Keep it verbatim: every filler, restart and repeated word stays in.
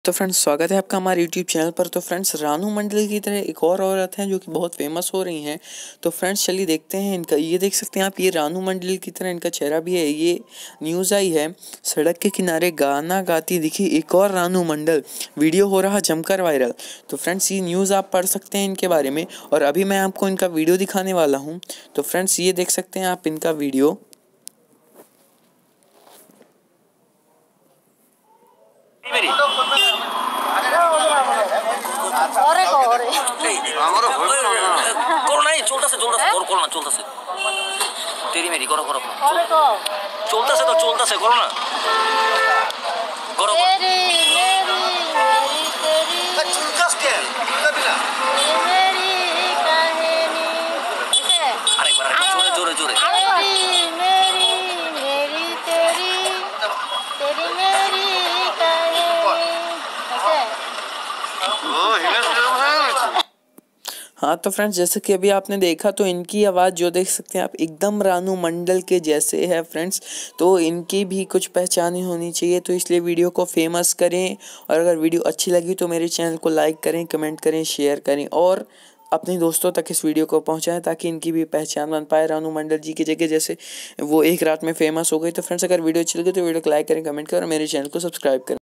तो फ्रेंड्स स्वागत है आपका हमारे यूट्यूब चैनल पर। तो फ्रेंड्स रानू मंडल की तरह एक और औरत हैं जो कि बहुत फेमस हो रही हैं। तो फ्रेंड्स चलिए देखते हैं इनका, ये देख सकते हैं आप, ये रानू मंडल की तरह इनका चेहरा भी है। ये न्यूज़ आई है, सड़क के किनारे गाना गाती दिखी एक और रानू मंडल, वीडियो हो रहा जमकर वायरल। तो फ्रेंड्स ये न्यूज़ आप पढ़ सकते हैं इनके बारे में, और अभी मैं आपको इनका वीडियो दिखाने वाला हूँ। तो फ्रेंड्स ये देख सकते हैं आप इनका वीडियो। চলতেছে চলতেছে করো করো না চলতেছে তেরি মেরি করো করো চলতেছে তো চলতেছে করো না করো তেরি মেরি মেরি তেরি চলতেছ কে বুঝাবি না মেরি কাহিনী আরেকবার জোরে জোরে জোরে তেরি মেরি মেরি তেরি তেরি মেরি কাহিনী ও হিমেশ हाँ तो फ्रेंड्स जैसे कि अभी आपने देखा, तो इनकी आवाज़ जो देख सकते हैं आप एकदम रानू मंडल के जैसे है फ्रेंड्स। तो इनकी भी कुछ पहचान होनी चाहिए, तो इसलिए वीडियो को फेमस करें। और अगर वीडियो अच्छी लगी तो मेरे चैनल को लाइक करें, कमेंट करें, शेयर करें और अपने दोस्तों तक इस वीडियो को पहुंचाएं, ताकि इनकी भी पहचान बन पाए रानू मंडल जी की जगह जैसे वो एक रात में फेमस हो गई। तो फ्रेंड्स अगर वीडियो अच्छी लगी तो वीडियो को लाइक करें, कमेंट करें और मेरे चैनल को सब्सक्राइब करें।